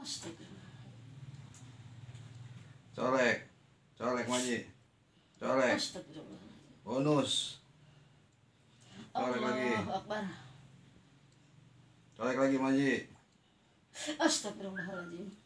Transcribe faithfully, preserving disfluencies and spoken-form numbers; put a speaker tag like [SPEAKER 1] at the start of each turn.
[SPEAKER 1] Astagfirullah.
[SPEAKER 2] Colek. Colek Maji. Colek.
[SPEAKER 1] Astagfirullah.
[SPEAKER 2] Bonus. Colek lagi.
[SPEAKER 1] Allahu Akbar.
[SPEAKER 2] Colek lagi Maji.
[SPEAKER 1] Astagfirullahaladzim.